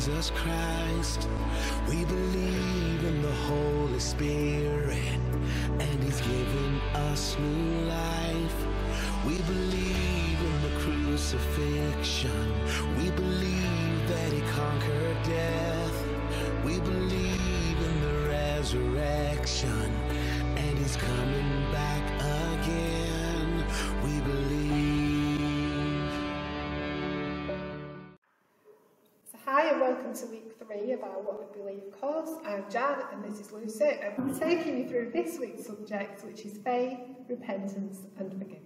Jesus Christ. We believe in the Holy Spirit, and He's given us new life. We believe in the crucifixion. We believe that He conquered death. We believe in the resurrection, and He's coming back again. We believe. So hi and welcome to week 3 of our What We Believe course. I'm Jan and this is Lucy, and we're taking you through this week's subject, which is faith, repentance and forgiveness.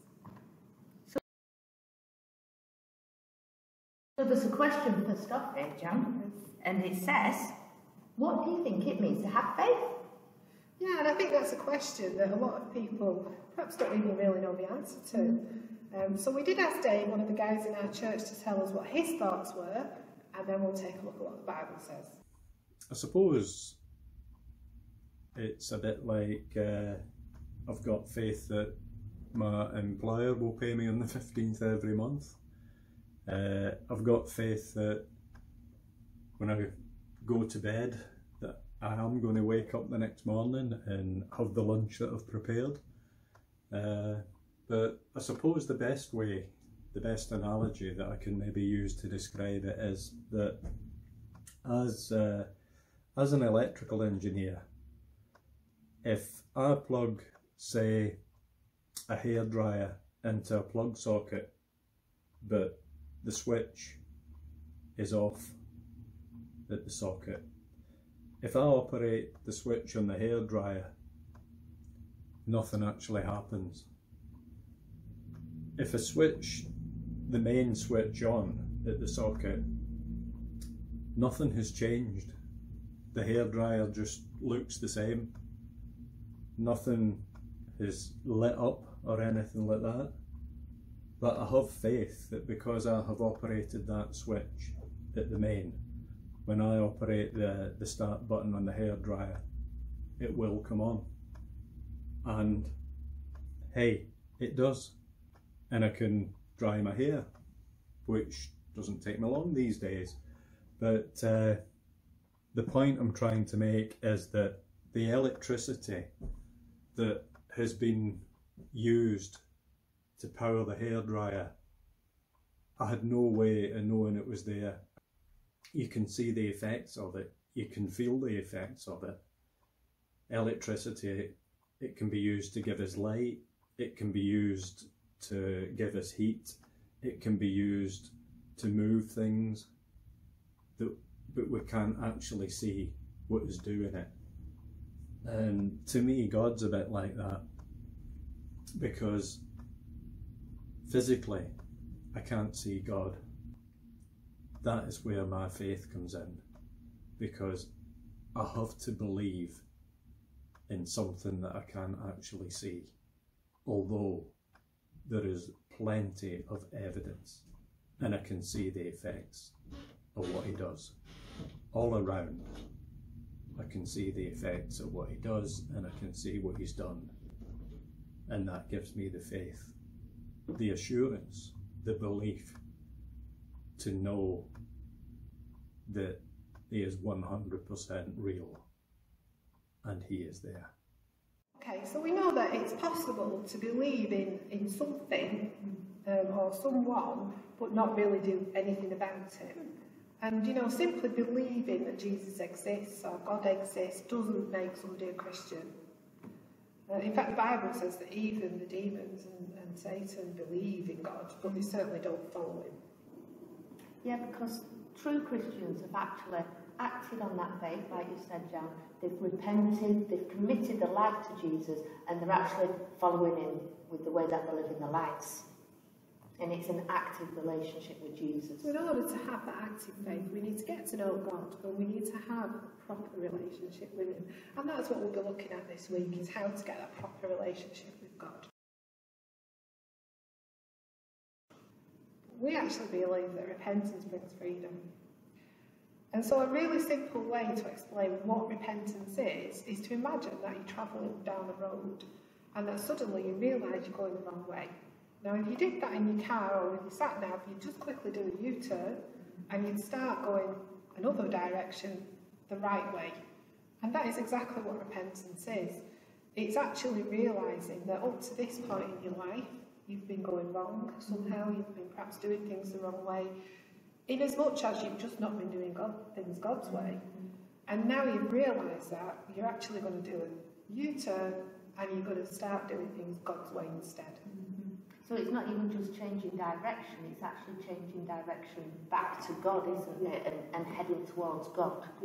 So there's a question first off there, Jan, and it says, what do you think it means to have faith? Yeah, and I think that's a question that a lot of people perhaps don't even really know the answer to. So we did ask Dave, one of the guys in our church, to tell us what his thoughts were, and then we'll take a look at what the Bible says. I suppose it's a bit like I've got faith that my employer will pay me on the 15th every month. I've got faith that when I go to bed that I am going to wake up the next morning and have the lunch that I've prepared. But I suppose the best analogy that I can maybe use to describe it is that as an electrical engineer, if I plug, say, a hairdryer into a plug socket, but the switch is off at the socket, if I operate the switch on the hairdryer, nothing actually happens. If I switch the main switch on at the socket, nothing has changed. The hairdryer just looks the same. Nothing is lit up or anything like that. But I have faith that because I have operated that switch at the main, when I operate the start button on the hairdryer, it will come on. And hey, it does. And I can dry my hair, which doesn't take me long these days. But the point I'm trying to make is that the electricity that has been used to power the hairdryer, I had no way of knowing it was there. You can see the effects of it, you can feel the effects of it. Electricity, it can be used to give us light, it can be used to give us heat, it can be used to move things, but we can't actually see what is doing it. And to me, God's a bit like that, because physically I can't see God. That is where my faith comes in, because I have to believe in something that I can't actually see, although there is plenty of evidence and I can see the effects of what He does all around. I can see the effects of what He does and I can see what He's done, and that gives me the faith, the assurance, the belief to know that He is 100% real and He is there. Okay, so we know that it's possible to believe in something or someone, but not really do anything about it. And you know, simply believing that Jesus exists or God exists doesn't make somebody a Christian. In fact, the Bible says that even the demons and Satan believe in God, but they certainly don't follow Him. Yeah, because true Christians have actually acted on that faith, like you said, Jan. They've repented, they've committed their life to Jesus, and they're actually following Him with the way that they're living their lives. And it's an active relationship with Jesus. So in order to have that active faith, we need to get to know God, and we need to have a proper relationship with Him. And that's what we'll be looking at this week, is how to get that proper relationship with God. We actually believe that repentance brings freedom. And so a really simple way to explain what repentance is to imagine that you're travelling down a road and that suddenly you realise you're going the wrong way. Now if you did that in your car or with your sat nav, you'd just quickly do a U-turn and you'd start going another direction the right way. And that is exactly what repentance is. It's actually realising that up to this point in your life, you've been going wrong somehow, you've been perhaps doing things the wrong way, in as much as you've just not been doing things God's way. And now you've realised that, you're actually going to do a U-turn and you're going to start doing things God's way instead. So it's not even just changing direction, it's actually changing direction back to God, isn't it? And heading towards God. Yeah.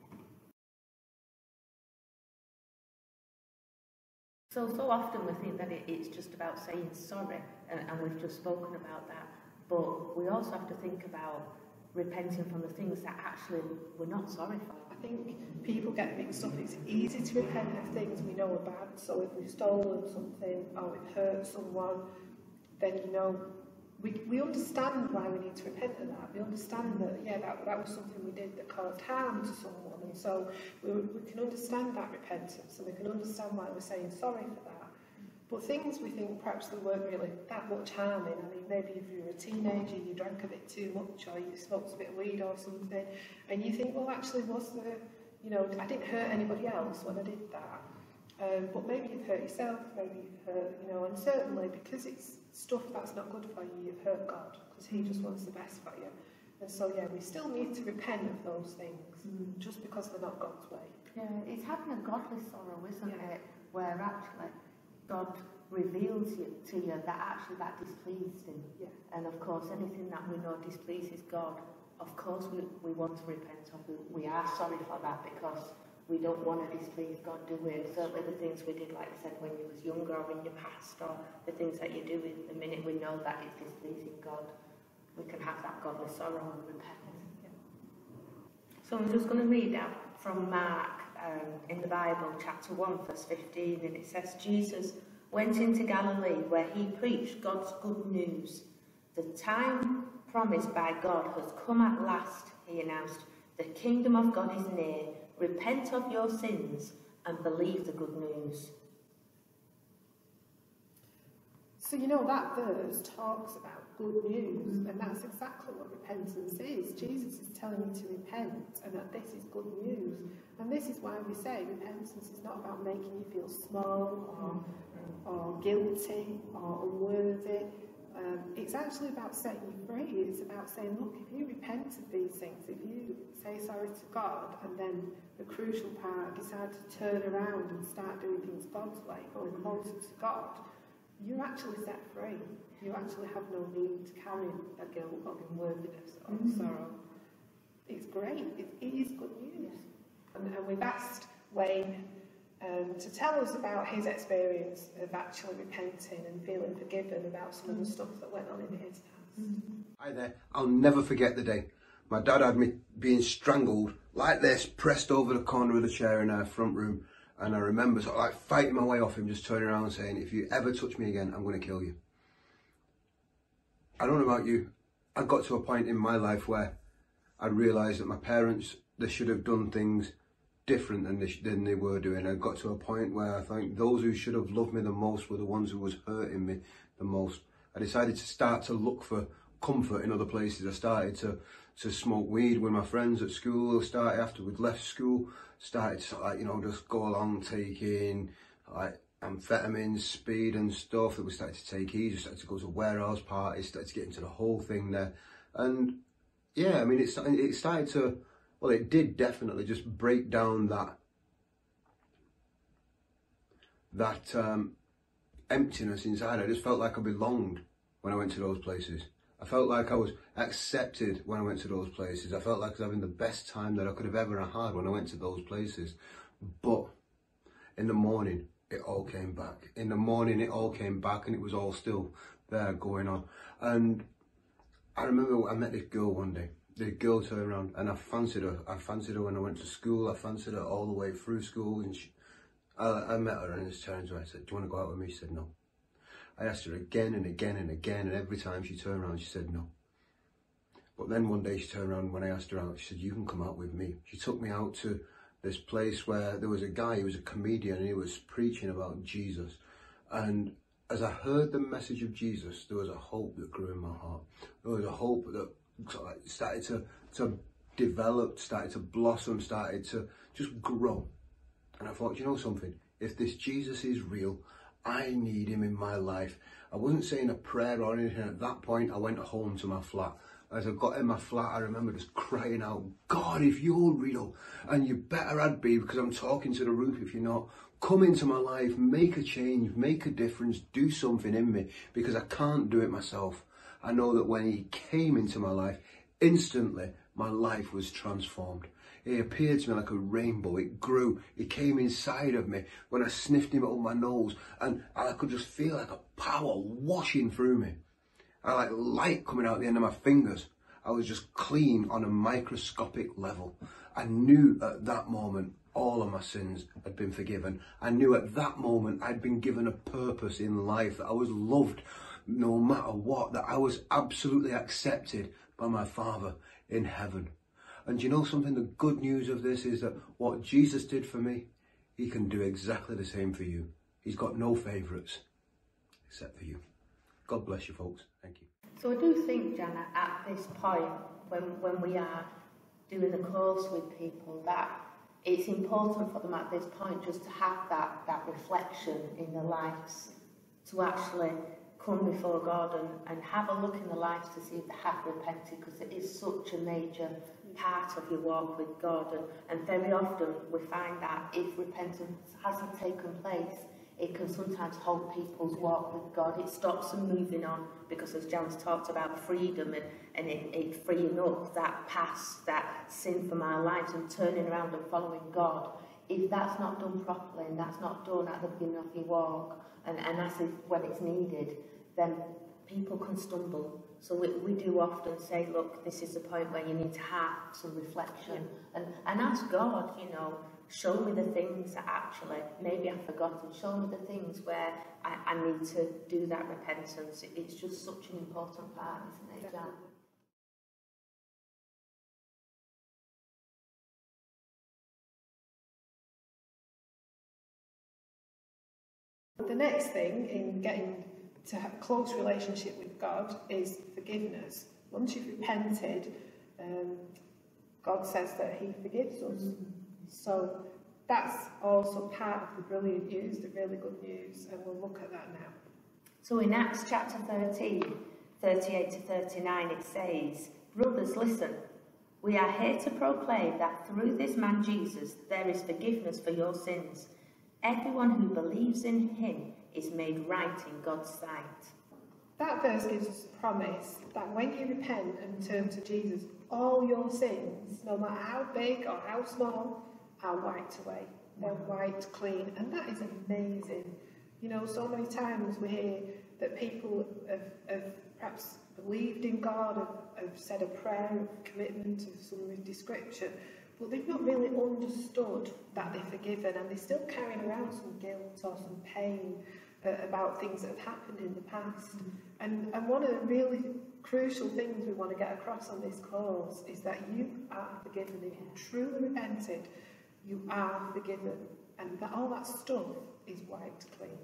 So often we think that it's just about saying sorry, and we've just spoken about that. But we also have to think about repenting from the things that actually we're not sorry for. I think people get mixed up. It's easy to repent of things we know are bad. So if we've stolen something or we've hurt someone, then we understand why we need to repent of that. We understand that, yeah, that was something we did that caused harm to someone, and so we can understand that repentance, and we can understand why we're saying sorry for that. But things we think perhaps there weren't really that much harm in. I mean, maybe if you were a teenager, you drank a bit too much, or you smoked a bit of weed or something, and you think, well, actually, was there, I didn't hurt anybody else when I did that. But maybe you've hurt yourself, maybe you've hurt, and certainly because it's stuff that's not good for you, you've hurt God, because he just wants the best for you. And so, yeah, we still need to repent of those things, just because they're not God's way. Yeah, it's having a godly sorrow, isn't it? Where actually God reveals to you that actually that displeased him. Yeah. And of course, anything that we know displeases God, of course we want to repent of. We are sorry for that, because we don't want to displease God, do we? And certainly the things we did, like you said, when you was younger or in your past, or the things that you do in the minute we know that it's displeasing God, we can have that godly sorrow and repent. Yeah. So I'm just going to read out from Mark in the Bible, chapter 1, verse 15, and it says, Jesus went into Galilee where he preached God's good news. The time promised by God has come at last, he announced. The kingdom of God is near. Repent of your sins and believe the good news. So that verse talks about good news, and that's exactly what repentance is. Jesus is telling you to repent, and that this is good news. And this is why we say repentance is not about making you feel small or guilty or unworthy. It's actually about setting you free. It's about saying, look, if you repent of these things, if you say sorry to God, and then the crucial part, decide to turn around and start doing things God's way, going closer to God, you're actually set free. You actually have no need to carry a guilt or unworthiness or sorrow. It's great. It is good news. And we've asked Wayne to tell us about his experience of actually repenting and feeling forgiven about some of the stuff that went on in his past. Hi there. I'll never forget the day. My dad had me being strangled like this, pressed over the corner of the chair in our front room. And I remember sort of like fighting my way off him, just turning around and saying, if you ever touch me again, I'm going to kill you. I don't know about you. I got to a point in my life where I realised that my parents, they should have done things different than they were doing. I got to a point where I think those who should have loved me the most were the ones who was hurting me the most. I decided to start to look for comfort in other places. I started to smoke weed with my friends at school. I started after we'd left school, started to just go along taking like amphetamines, speed and stuff that we started to take easy, started to go to warehouse parties, started to get into the whole thing there. And yeah, I mean, it started to, well, it did definitely just break down that emptiness inside. I just felt like I belonged when I went to those places. I felt like I was accepted when I went to those places. I felt like I was having the best time that I could have ever had when I went to those places. But in the morning, it all came back. In the morning, it all came back, and it was all still there going on. And I remember I met this girl one day. The girl turned around, and I fancied her. I fancied her when I went to school. I fancied her all the way through school. And I met her, and she turned to me. I said, "Do you want to go out with me?" She said, "No." I asked her again and again and again, and every time she turned around, she said no. But then one day she turned around when I asked her out, she said, "You can come out with me." She took me out to this place where there was a guy, he was a comedian, and he was preaching about Jesus. And as I heard the message of Jesus, there was a hope that grew in my heart. There was a hope that started to developed, started to blossom, started to just grow. And I thought, you know something, if this Jesus is real, I need him in my life. I wasn't saying a prayer or anything. At that point, I went home to my flat. As I got in my flat, I remember just crying out, God, if you're real, and you better I'd be, because I'm talking to the roof if you're not, come into my life, make a change, make a difference, do something in me, because I can't do it myself. I know that when he came into my life, instantly my life was transformed. It appeared to me like a rainbow. It grew. It came inside of me when I sniffed him up my nose, and I could just feel like a power washing through me. I like light coming out the end of my fingers. I was just clean on a microscopic level. I knew at that moment all of my sins had been forgiven. I knew at that moment I'd been given a purpose in life, that I was loved no matter what, that I was absolutely accepted by my Father in heaven. And you know something? The good news of this is that what Jesus did for me, he can do exactly the same for you. He's got no favourites except for you. God bless you, folks. Thank you. So I do think, Jana, at this point, when we are doing the course with people, that it's important for them at this point just to have that reflection in their lives, to actually come before God and have a look in their lives to see if they have repented, because it is such a major part of your walk with God. And very often we find that if repentance hasn't taken place, it can sometimes halt people's walk with God. It stops them moving on, because as Jan's talked about freedom and it freeing up that past, that sin from our lives and turning around and following God. If that's not done properly and that's not done at the beginning of your walk and as when it's needed, then people can stumble. So we do often say, look, this is the point where you need to have some reflection and ask God, you know, show me the things that actually maybe I've forgotten. Show me the things where I need to do that repentance. It's just such an important part, isn't it, Jan? The next thing in getting to have a close relationship with God is forgiveness. Once you've repented, God says that he forgives us. So that's also part of the brilliant news, the really good news, and we'll look at that now. So in Acts chapter 13, 38 to 39, it says, "Brothers, listen. We are here to proclaim that through this man Jesus there is forgiveness for your sins. Everyone who believes in him is made right in God's sight." That verse gives us a promise that when you repent and turn to Jesus, all your sins, no matter how big or how small, are wiped away. They're wiped clean, and that is amazing. You know, so many times we hear that people have perhaps believed in God, have said a prayer of commitment of some description, but they've not really understood that they're forgiven, and they're still carrying around some guilt or some pain about things that have happened in the past. And one of the really crucial things we want to get across on this course is that you are forgiven. If you truly repented, you are forgiven, and that all that stuff is wiped clean.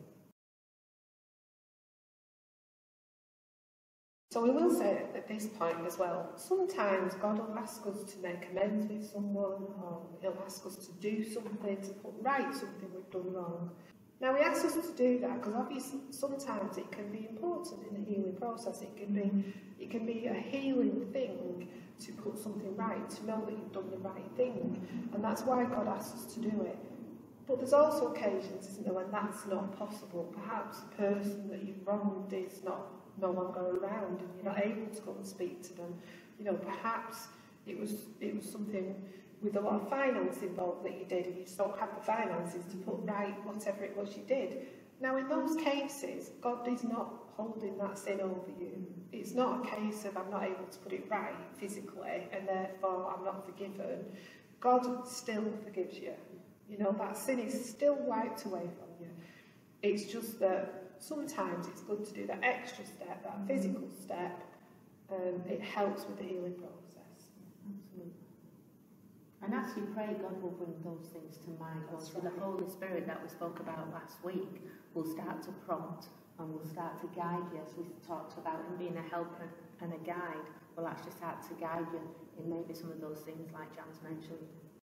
So we will say at this point as well, sometimes God will ask us to make amends with someone, or he'll ask us to do something, to put right something we've done wrong. Now he asks us to do that because obviously sometimes it can be important in the healing process. It can be a healing thing to put something right, to know that you've done the right thing, and that's why God asks us to do it. But there's also occasions, isn't there, when that's not possible. Perhaps the person that you've wronged is no longer around, and you're not able to go and speak to them. You know, perhaps it was something with a lot of finance involved that you did, and you just don't have the finances to put right whatever it was you did. Now, in those cases, God is not holding that sin over you. It's not a case of I'm not able to put it right physically, and therefore I'm not forgiven. God still forgives you. You know, that sin is still wiped away from you. It's just that sometimes it's good to do that extra step, that physical step. It helps with the healing process. Absolutely. And as you pray, God will bring those things to mind. Also, the Holy Spirit that we spoke about last week will start to prompt and will start to guide you, as we talked about him being a helper and a guide, will actually start to guide you in maybe some of those things like Jan's mentioned.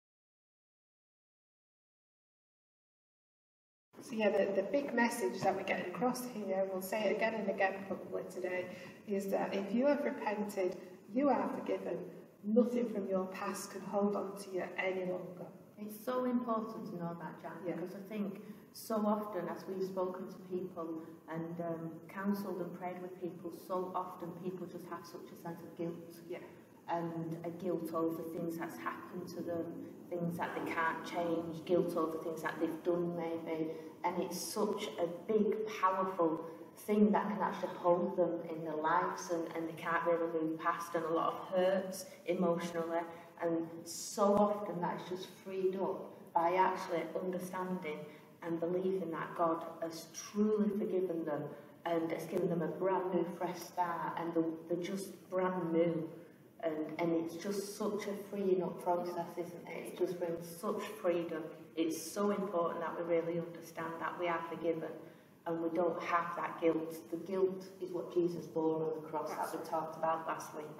So yeah, the big message that we're getting across here, we'll say it again and again probably today, is that if you have repented, you are forgiven. Nothing from your past can hold on to you any longer. It's so important to know that, Jan, because I think so often as we've spoken to people and counselled and prayed with people, so often people just have such a sense of guilt. Yeah. And a guilt over things that's happened to them, things that they can't change, guilt over things that they've done maybe. And it's such a big, powerful thing that can actually hold them in their lives, and they can't really move past, and a lot of hurts emotionally. And so often that's just freed up by actually understanding and believing that God has truly forgiven them and has given them a brand new fresh start, and they're just brand new. And it's just such a freeing up process, isn't it? It just brings such freedom. It's so important that we really understand that we are forgiven and we don't have that guilt. The guilt is what Jesus bore on the cross that we talked about last week.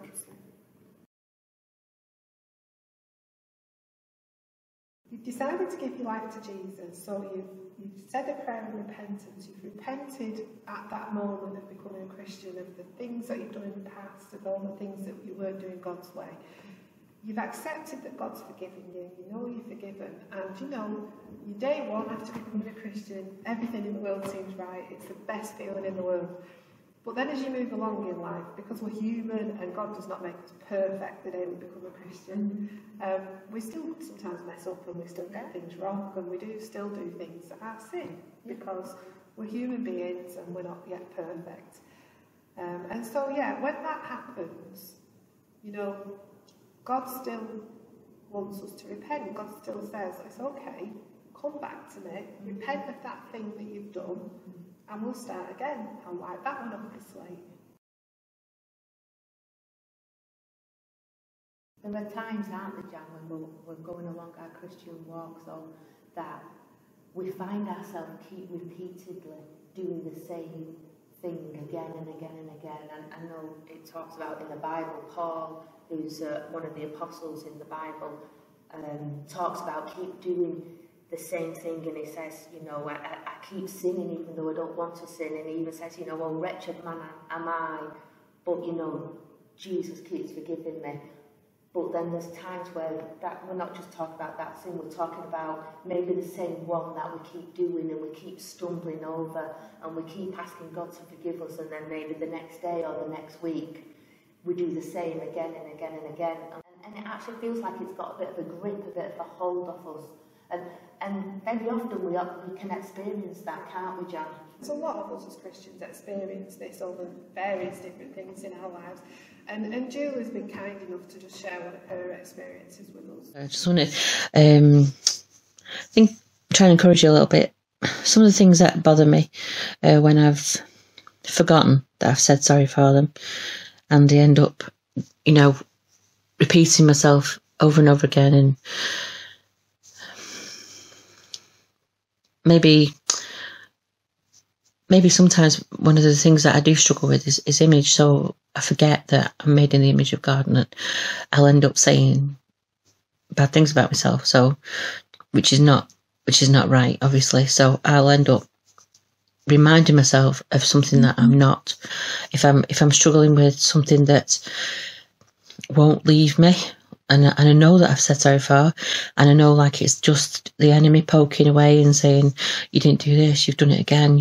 You've decided to give your life to Jesus, so you've said a prayer of repentance, you've repented at that moment of becoming a Christian, of the things that you've done in the past, of all the things that you weren't doing God's way. You've accepted that God's forgiven you, you know you're forgiven, and you know, your day one after becoming a Christian, everything in the world seems right, it's the best feeling in the world. But then as you move along in life, because we're human and God does not make us perfect the day we become a Christian, we still sometimes mess up and we still get things wrong, and we do still do things that are sin, because we're human beings and we're not yet perfect. And so yeah, when that happens, you know, God still wants us to repent. God still says, it's okay, come back to me, repent of that thing that you've done, and we'll start again. I'll wipe that one off the slate. There are times, aren't there, Jan, when we're going along our Christian walk, so that we find ourselves keep repeatedly doing the same thing again and again and again. And I know it talks about in the Bible, Paul, who's one of the apostles in the Bible, talks about keep doing the same thing, and he says, you know, I keep sinning even though I don't want to sin, and he even says, you know, well, wretched man am I, but you know, Jesus keeps forgiving me. But then there's times where that we're not just talking about that sin, we're talking about maybe the same one that we keep doing and we keep stumbling over and we keep asking God to forgive us, and then maybe the next day or the next week we do the same again and again and again. And it actually feels like it's got a bit of a grip, a bit of a hold of us. And very often we can experience that, can't we, Jan? There's a lot of us as Christians experience this over various different things in our lives. And Jill has been kind enough to just share one of her experiences with us. I just want to try and encourage you a little bit. Some of the things that bother me when I've forgotten that I've said sorry for them, and I end up, you know, repeating myself over and over again, and maybe sometimes one of the things that I do struggle with is image. So I forget that I'm made in the image of God, and I'll end up saying bad things about myself. So, which is not right, obviously. So I'll end up reminding myself of something that I'm not. If I'm struggling with something that won't leave me, and I know that I've said sorry for, and I know like it's just the enemy poking away and saying, you didn't do this, you've done it again,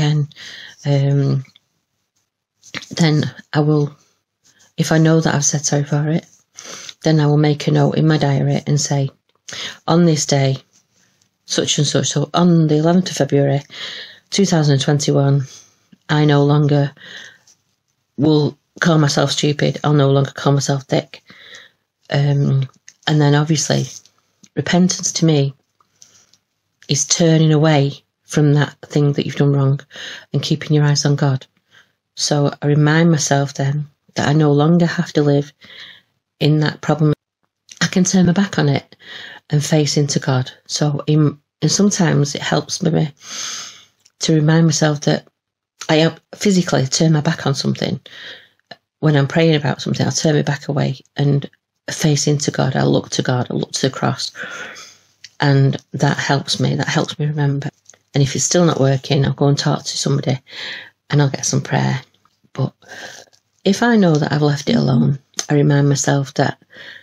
then I will, if I know that I've said sorry for it, then I will make a note in my diary and say, on this day, such and such, so on the 11th of February 2021, I no longer will call myself stupid, I'll no longer call myself thick. And then obviously repentance to me is turning away from that thing that you've done wrong and keeping your eyes on God. So I remind myself then that I no longer have to live in that problem. I can turn my back on it and face into God. So and sometimes it helps me to remind myself that I physically turn my back on something. When I'm praying about something, I'll turn my back away and face into God. I'll look to God. I'll look to the cross. And that helps me. That helps me remember. And if it's still not working, I'll go and talk to somebody and I'll get some prayer. But if I know that I've left it alone, I remind myself that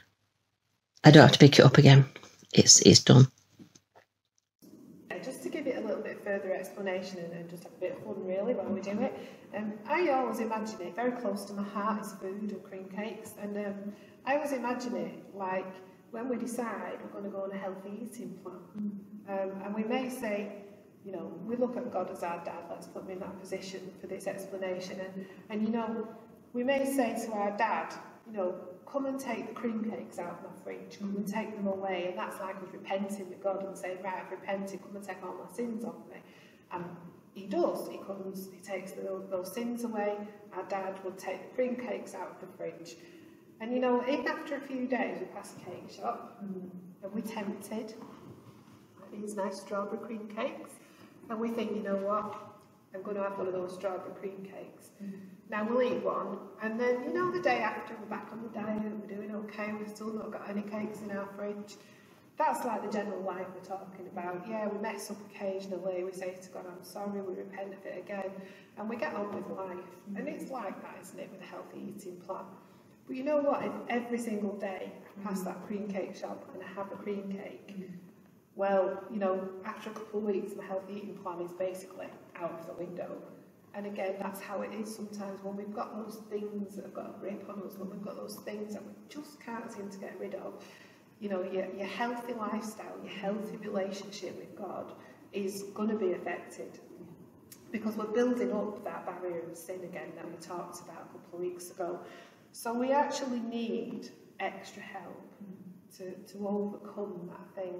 I don't have to pick it up again. It's done. Just to give it a little bit further explanation and just have a bit of fun really while we do it, I always imagine it very close to my heart is food and cream cakes, and I always imagine it like when we decide we're going to go on a healthy eating plan, and we may say, you know, we look at God as our dad, let's put him in that position for this explanation, and you know, we may say to our dad, you know, come and take the cream cakes out of my fridge, come and take them away, and that's like us repenting with God and saying, right, I've repented, come and take all my sins off me. And he does, he comes, he takes those sins away, our dad will take the cream cakes out of the fridge. And you know, if after a few days we pass a cake shop, and we're tempted, these nice strawberry cream cakes, and we think, you know what, I'm going to have one of those strawberry cream cakes. Now we'll eat one, and then, you know, the day after we're back on the diet, we're doing okay, we've still not got any cakes in our fridge. That's like the general life we're talking about. Yeah, we mess up occasionally, we say to God, I'm sorry, we repent of it again, and we get on with life. And it's like that, isn't it, with a healthy eating plan. But you know what, if every single day I pass that cream cake shop and I have a cream cake, well, you know, after a couple of weeks, my healthy eating plan is basically out of the window. And again, that's how it is sometimes when we've got those things that have got a grip on us, when we've got those things that we just can't seem to get rid of. You know, your healthy lifestyle, your healthy relationship with God is going to be affected. Because we're building up that barrier of sin again that we talked about a couple of weeks ago. So we actually need extra help to overcome that thing.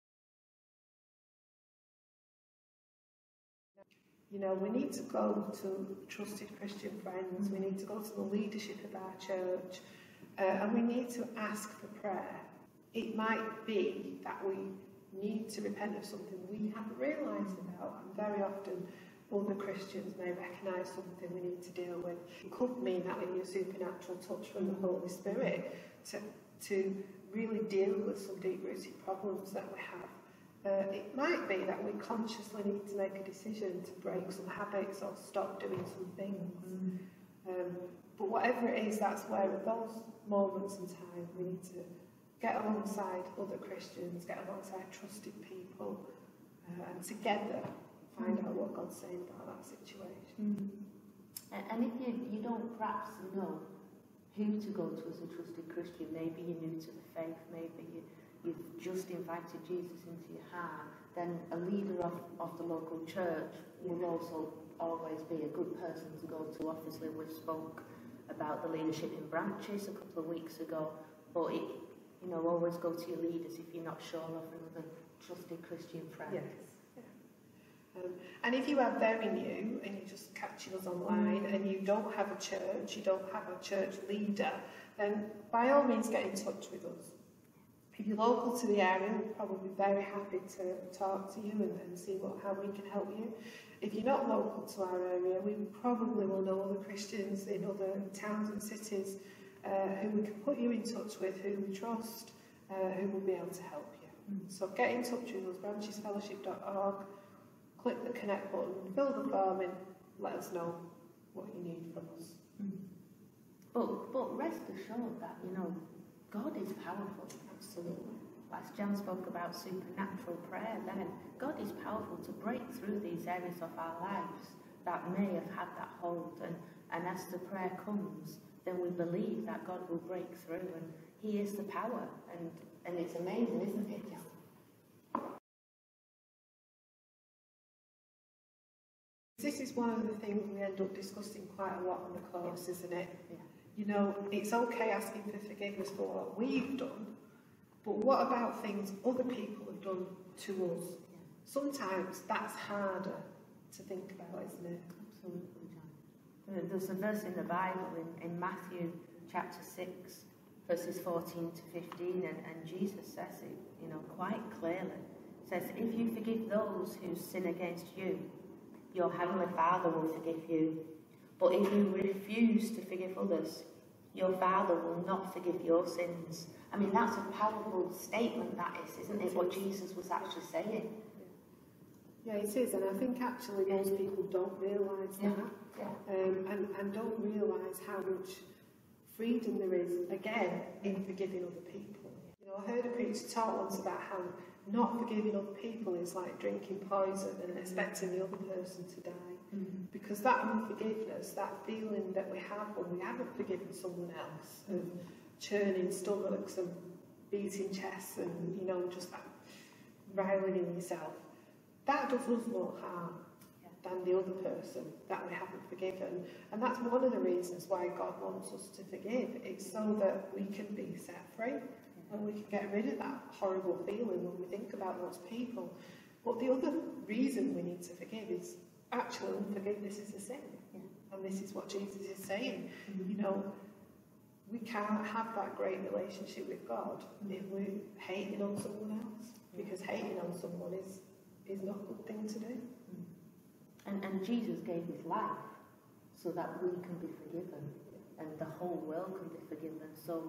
You know, we need to go to trusted Christian friends, we need to go to the leadership of our church, and we need to ask for prayer. It might be that we need to repent of something we haven't realised about, and very often other Christians may recognise something we need to deal with. It could mean that we need a supernatural touch from the Holy Spirit to really deal with some deep-rooted problems that we have. It might be that we consciously need to make a decision to break some habits or stop doing some things. But whatever it is, that's where at those moments in time we need to get alongside other Christians, get alongside trusted people, and together find out what God's saying about that situation. And if you don't perhaps know who to go to as a trusted Christian, maybe you're new to the faith, maybe you've just invited Jesus into your heart, then a leader of the local church will also always be a good person to go to. Obviously, we spoke about the leadership in branches a couple of weeks ago, but you know, always go to your leaders if you're not sure of another trusted Christian friend. Yes. And if you are very new and you're just catching us online and you don't have a church, you don't have a church leader, then by all means get in touch with us. If you're local to the area, we're probably very happy to talk to you and see how we can help you. If you're not local to our area, we probably will know other Christians in other towns and cities who we can put you in touch with, who we trust, who will be able to help you. So get in touch with us, branchesfellowship.org, click the connect button, fill the form in, let us know what you need from us. But rest assured that, you know, God is powerful. Absolutely. As Jan spoke about supernatural prayer then, God is powerful to break through these areas of our lives that may have had that hold. And as the prayer comes, then we believe that God will break through, and He is the power. And it's amazing, isn't it, Jan? This is one of the things we end up discussing quite a lot on the course, isn't it? Yeah. You know, it's okay asking for forgiveness for what we've done, but what about things other people have done to us? Yeah. Sometimes that's harder to think about, isn't it? Absolutely, John. There's a verse in the Bible, in Matthew chapter 6, verses 14 to 15, and Jesus says it, you know, quite clearly. It says, if you forgive those who sin against you, your Heavenly Father will forgive you. But if you refuse to forgive others, your Father will not forgive your sins. I mean, that's a powerful statement, that is, isn't it, what Jesus was actually saying? Yeah, it is, and I think actually most people don't realise that, and don't realise how much freedom there is, again, in forgiving other people. You know, I heard a preacher talk once about how not forgiving other people is like drinking poison and expecting the other person to die. Because that unforgiveness, that feeling that we have when we haven't forgiven someone else, of churning stomachs and beating chests and, you know, just that riling in yourself, that does us more harm than the other person that we haven't forgiven. And that's one of the reasons why God wants us to forgive. It's so that we can be set free and we can get rid of that horrible feeling when we think about those people. But the other reason we need to forgive is actually unforgiveness is a sin. And this is what Jesus is saying. You know, we can't have that great relationship with God if we're hating on someone else, because hating on someone is not a good thing to do. And Jesus gave his life so that we can be forgiven and the whole world can be forgiven. So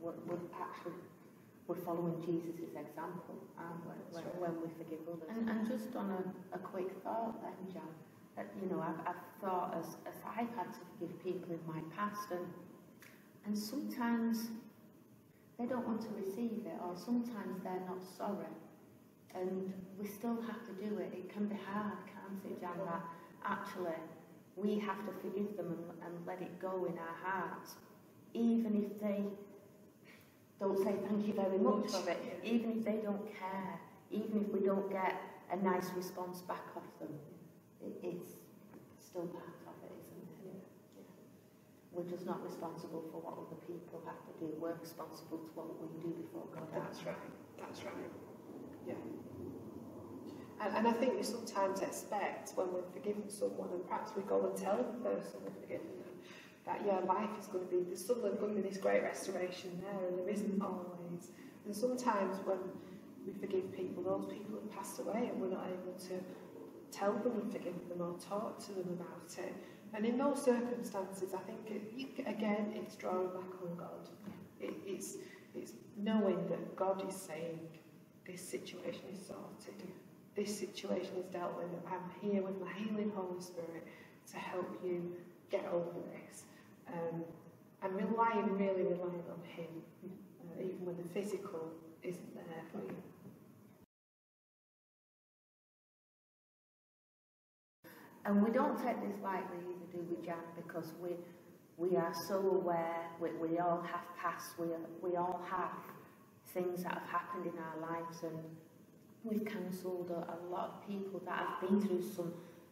we're following Jesus' example, aren't we, when we forgive others. And just on a quick thought then, Jan, you know, I've thought as I've had to forgive people in my past, and sometimes they don't want to receive it, or sometimes they're not sorry. And we still have to do it. It can be hard, can't it, Jan, that actually we have to forgive them and let it go in our hearts, even if they don't say thank you very much for it, even if they don't care, even if we don't get a nice response back off them. It's still part of it, isn't it? We're just not responsible for what other people have to do. We're responsible to what we do before God. That's right. Yeah. And I think we sometimes expect when we're forgiving someone, and perhaps we go and tell the person we're forgiving them, that life is going to be, there's suddenly going to be this great restoration there, and there isn't always. And sometimes when we forgive people, those people have passed away and we're not able to tell them we forgive them or talk to them about it. And in those circumstances, I think, again, it's drawing back on God. It's knowing that God is saying, this situation is sorted, this situation is dealt with, I'm here with my healing Holy Spirit to help you get over this. And really relying on Him, even when the physical isn't there for you. And we don't take this lightly either, do we, Jan? Because we are so aware, we all have past, we all have things that have happened in our lives, and we've counselled a lot of people that have been through some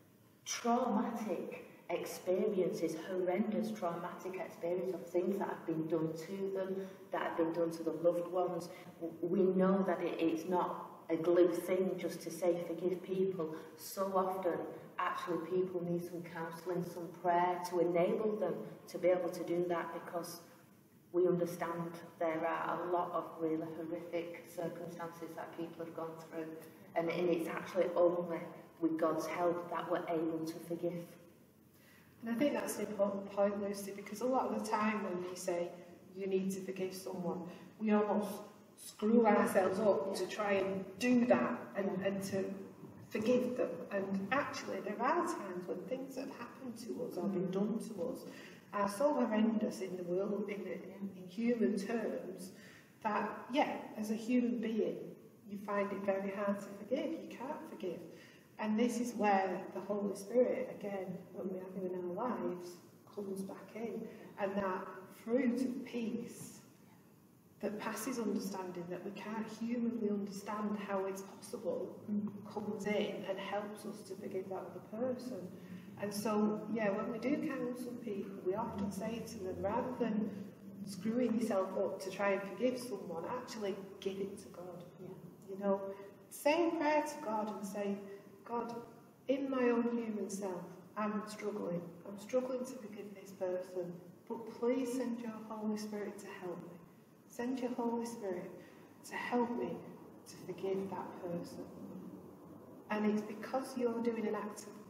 traumatic experiences, horrendous traumatic experiences of things that have been done to them, that have been done to the loved ones. We know that it's not a glue thing just to say forgive people. So often, actually, people need some counselling, some prayer to enable them to be able to do that, because we understand there are a lot of really horrific circumstances that people have gone through, and it's actually only with God's help that we're able to forgive. And I think that's an important point, Lucy, because a lot of the time when we say you need to forgive someone, we almost screw ourselves up to try and do that and to forgive them. And actually, there are times when things that have happened to us or been done to us are so horrendous in the world, in human terms, that, as a human being, you find it very hard to forgive. You can't forgive. And this is where the Holy Spirit, again, when we have him in our lives, comes back in. And that fruit of peace that passes understanding, that we can't humanly understand how it's possible, comes in and helps us to forgive that other person. And so, when we do counsel people, we often say to them, rather than screwing yourself up to try and forgive someone, actually give it to God. You know, say a prayer to God and say, God, in my own human self, I'm struggling to forgive this person, but please send your Holy Spirit to help me. Send your Holy Spirit to help me to forgive that person. And it's because you're doing an act of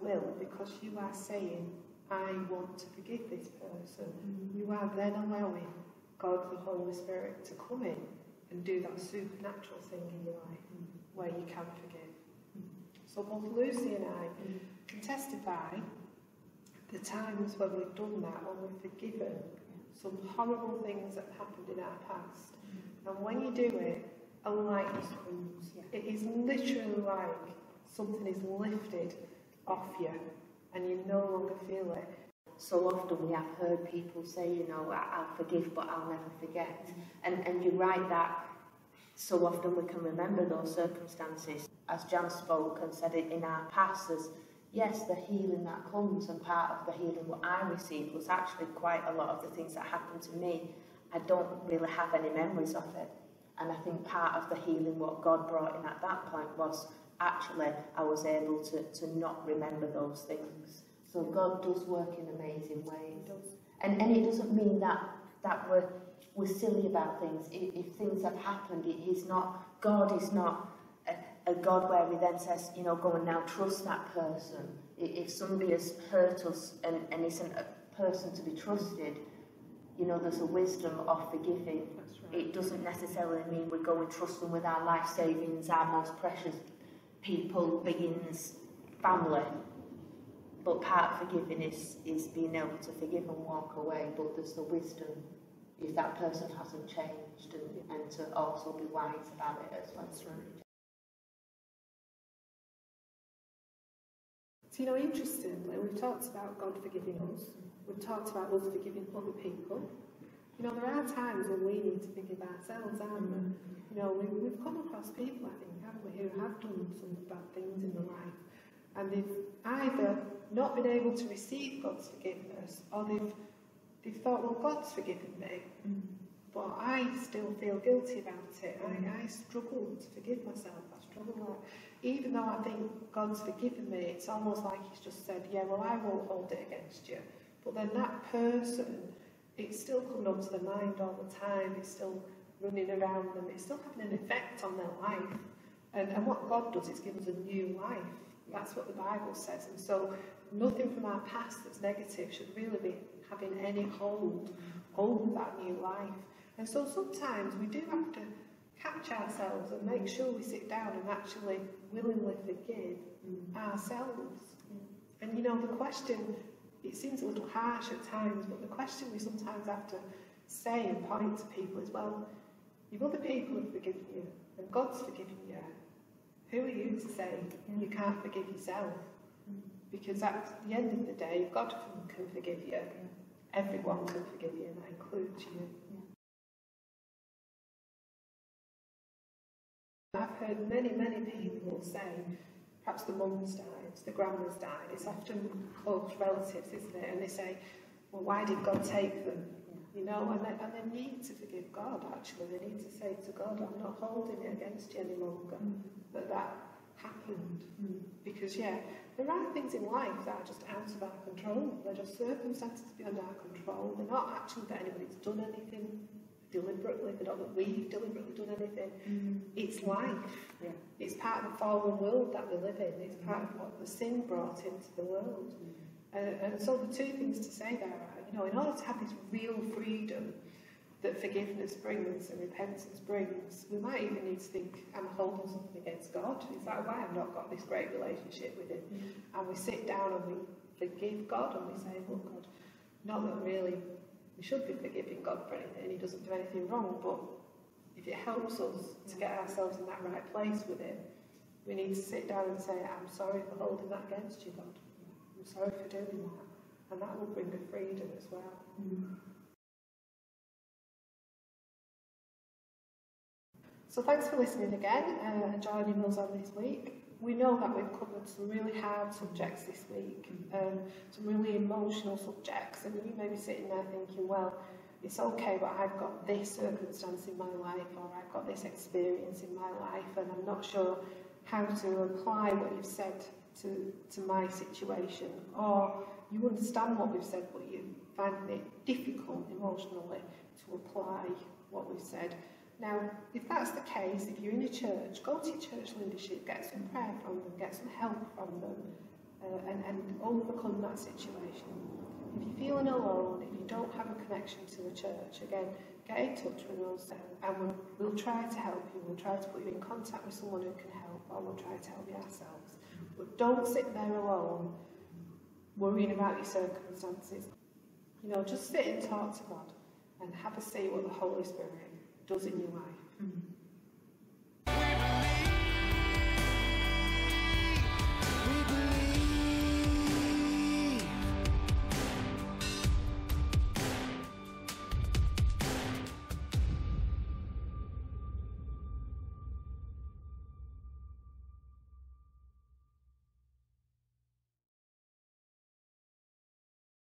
will, because you are saying, I want to forgive this person. You are then allowing God, the Holy Spirit, to come in and do that supernatural thing in your life where you can forgive. So both Lucy and I can testify the times when we've done that, when we've forgiven some horrible things that happened in our past. And when you do it, a lightness comes. It is literally like something is lifted off you and you no longer feel it. So often we have heard people say, you know, I'll forgive but I'll never forget. And you're right that so often we can remember those circumstances. As Jan spoke and said it in our past, as yes, the healing that comes, and part of the healing what I received was actually quite a lot of the things that happened to me. I don't really have any memories of it. And I think part of the healing what God brought in at that point was actually I was able to not remember those things. So God does work in amazing ways. And it doesn't mean that we're silly about things. If things have happened, God is not a God where he then says, you know, go and now trust that person. If somebody has hurt us and isn't a person to be trusted, you know, there's a wisdom of forgiving. That's right. It doesn't necessarily mean we go and trust them with our life savings, our most precious people, beings, family. But part of forgiving is being able to forgive and walk away, but there's the wisdom if that person hasn't changed and to also be wise about it as well. That's right. So, you know, interestingly, we've talked about God forgiving us. We've talked about us forgiving other people. You know, there are times when we need to forgive ourselves, aren't there? You know, we've come across people, I think, haven't we, who have done some bad things in their life. And they've either not been able to receive God's forgiveness, or they've thought, well, God's forgiven me, but I still feel guilty about it. I struggle to forgive myself. I struggle like, even though I think God's forgiven me, it's almost like he's just said, yeah, well, I won't hold it against you. But then that person, it's still coming up to their mind all the time. It's still running around them. It's still having an effect on their life. And what God does is give us a new life. That's what the Bible says. And so nothing from our past that's negative should really be having any hold over that new life. And so sometimes we do have to catch ourselves and make sure we sit down and actually willingly forgive ourselves. And you know, the question, it seems a little harsh at times, but the question we sometimes have to say and point to people is, well, if other people have forgiven you and God's forgiven you, who are you to say you can't forgive yourself? Because at the end of the day, if God can forgive you, everyone can forgive you, and that includes you. I've heard many, many people say, perhaps the mum's died, the grandma's died. It's often close relatives, isn't it? And they say, well, why did God take them? You know, and they need to forgive God, actually. They need to say to God, I'm not holding it against you any longer, that happened. Because, yeah, there are things in life that are just out of our control. They're just circumstances beyond our control. They're not actually that anybody's done anything deliberately. They're not that we've deliberately done anything. It's life. Yeah. It's part of the fallen world that we live in. It's part of what the sin brought into the world. And so the two things to say there are, you know, in order to have this real freedom that forgiveness brings and repentance brings, we might even need to think, I'm holding something against God. Is that why I've not got this great relationship with him? And we sit down and we forgive God and we say, look, God, not that really we should be forgiving God for anything, he doesn't do anything wrong, but if it helps us to get ourselves in that right place with him, we need to sit down and say, I'm sorry for holding that against you, God. I'm sorry for doing that. And that will bring a freedom as well. So thanks for listening again and joining us on this week. We know that we've covered some really hard subjects this week, some really emotional subjects, and you may be sitting there thinking, well, it's okay, but I've got this circumstance in my life, or I've got this experience in my life, and I'm not sure how to apply what you've said to my situation, or you understand what we've said, but you find it difficult emotionally to apply what we've said. Now, if that's the case, if you're in a church, go to your church leadership, get some prayer from them, get some help from them, and overcome that situation. If you're feeling alone, if you don't have a connection to the church, again, get in touch with us and we'll try to help you. We'll try to put you in contact with someone who can help, or we'll try to help you ourselves. But don't sit there alone, worrying about your circumstances. You know, just sit and talk to God and have a see what the Holy Spirit does in your life.